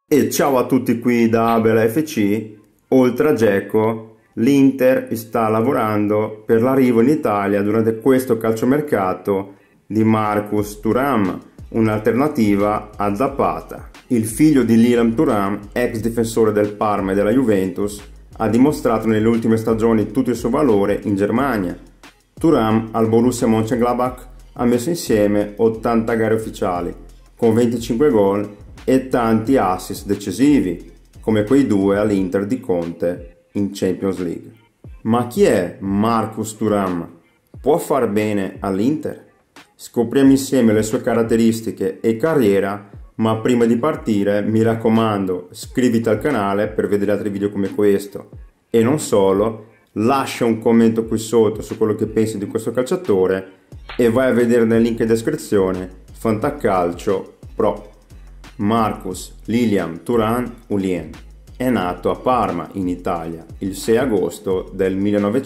E ciao a tutti qui da Abel FC. Oltre a Dzeko, l'Inter sta lavorando per l'arrivo in Italia durante questo calciomercato di Marcus Thuram, un'alternativa a Zapata. Il figlio di Lilam Thuram, ex difensore del Parma e della Juventus, ha dimostrato nelle ultime stagioni tutto il suo valore in Germania. Thuram al Borussia Mönchengladbach ha messo insieme 80 gare ufficiali, con 25 gol e tanti assist decisivi, come quei due all'Inter di Conte in Champions League. Ma chi è Marcus Thuram? Può far bene all'Inter? Scopriamo insieme le sue caratteristiche e carriera, ma prima di partire mi raccomando, iscriviti al canale per vedere altri video come questo e non solo, lascia un commento qui sotto su quello che pensi di questo calciatore e vai a vedere nel link in descrizione Fantacalcio Pro. Marcus Liam Thuram Ulien è nato a Parma, in Italia, il 6 agosto del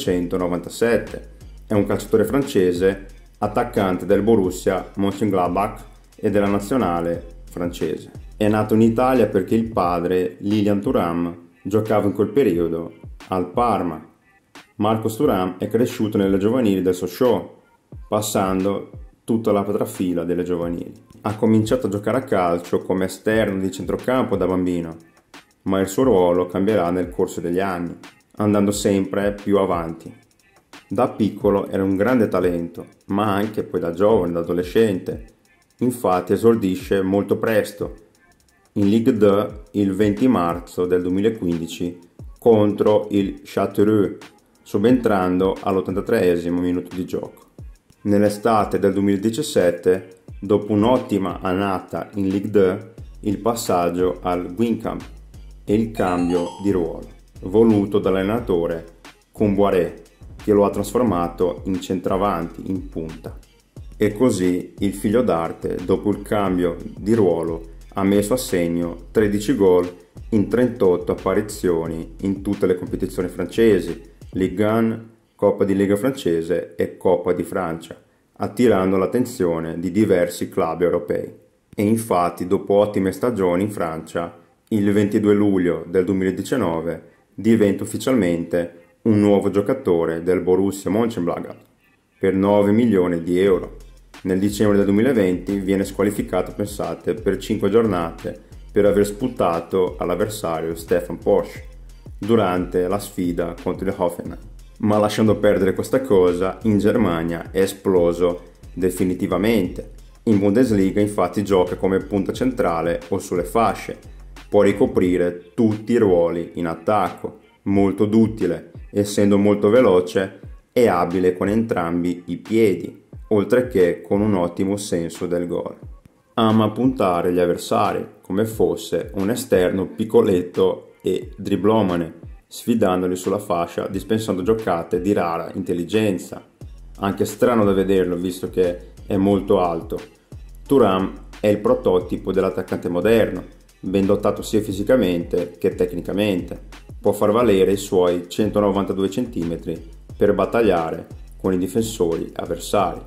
1997. È un calciatore francese, attaccante del Borussia Mönchengladbach e della nazionale francese. È nato in Italia perché il padre, Lilian Thuram, giocava in quel periodo al Parma. Marcus Thuram è cresciuto nelle giovanili del Sochaux, passando tutta la trafila delle giovanili. Ha cominciato a giocare a calcio come esterno di centrocampo da bambino, ma il suo ruolo cambierà nel corso degli anni, andando sempre più avanti. Da piccolo era un grande talento, ma anche poi da giovane, da adolescente. Infatti esordisce molto presto, in Ligue 2 il 20 marzo del 2015 contro il Châteauroux, subentrando all'83esimo minuto di gioco. Nell'estate del 2017, dopo un'ottima annata in Ligue 2, il passaggio al Guingamp e il cambio di ruolo, voluto dall'allenatore Comboiré, che lo ha trasformato in centravanti, in punta. E così il figlio d'arte, dopo il cambio di ruolo, ha messo a segno 13 gol in 38 apparizioni in tutte le competizioni francesi, Ligue 1, Coppa di Lega francese e Coppa di Francia, attirando l'attenzione di diversi club europei. E infatti, dopo ottime stagioni in Francia, il 22 luglio del 2019 diventa ufficialmente un nuovo giocatore del Borussia Mönchengladbach per 9 milioni di euro. Nel dicembre del 2020 viene squalificato, pensate, per 5 giornate per aver sputato all'avversario Stefan Posch durante la sfida contro il Hoffenheim. Ma lasciando perdere questa cosa, in Germania è esploso definitivamente. In Bundesliga infatti gioca come punta centrale o sulle fasce, può ricoprire tutti i ruoli in attacco, molto duttile, essendo molto veloce e abile con entrambi i piedi, oltre che con un ottimo senso del gol. Ama puntare gli avversari come fosse un esterno piccoletto e driblomane, sfidandoli sulla fascia, dispensando giocate di rara intelligenza. Anche strano da vederlo, visto che è molto alto. Thuram è il prototipo dell'attaccante moderno, ben dotato sia fisicamente che tecnicamente. Può far valere i suoi 192 cm per battagliare con i difensori avversari.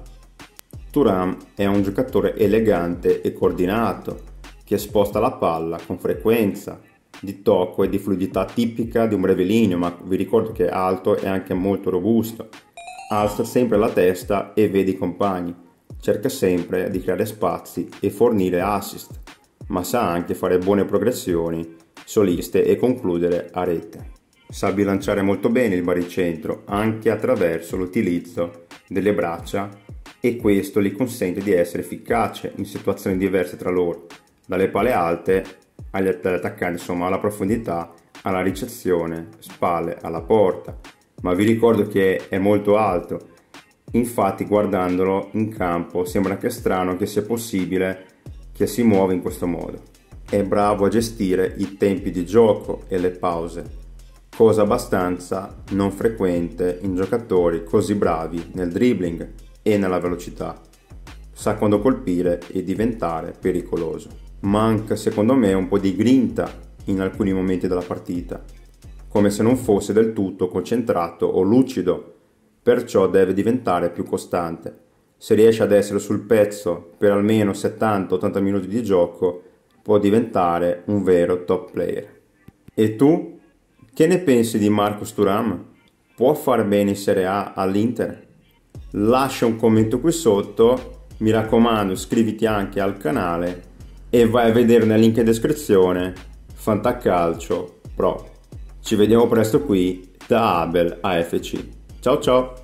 Thuram è un giocatore elegante e coordinato, che sposta la palla con frequenza, di tocco e di fluidità tipica di un brevilineo, ma vi ricordo che è alto e anche molto robusto. Alza sempre la testa e vede i compagni, cerca sempre di creare spazi e fornire assist, ma sa anche fare buone progressioni soliste e concludere a rete. Sa bilanciare molto bene il baricentro anche attraverso l'utilizzo delle braccia e questo gli consente di essere efficace in situazioni diverse tra loro, dalle palle alte agli attaccanti, insomma alla profondità, alla ricezione, spalle alla porta. Ma vi ricordo che è molto alto, infatti guardandolo in campo sembra anche strano che sia possibile che si muova in questo modo. È bravo a gestire i tempi di gioco e le pause, cosa abbastanza non frequente in giocatori così bravi nel dribbling e nella velocità. Sa quando colpire e diventare pericoloso. Manca secondo me un po' di grinta in alcuni momenti della partita, come se non fosse del tutto concentrato o lucido, perciò deve diventare più costante. Se riesce ad essere sul pezzo per almeno 70-80 minuti di gioco, può diventare un vero top player. E tu? Che ne pensi di Marcus Thuram? Può far bene in Serie A all'Inter? Lascia un commento qui sotto, mi raccomando iscriviti anche al canale e vai a vedere nel link in descrizione Fantacalcio Pro. Ci vediamo presto qui da Abel AFC. Ciao ciao!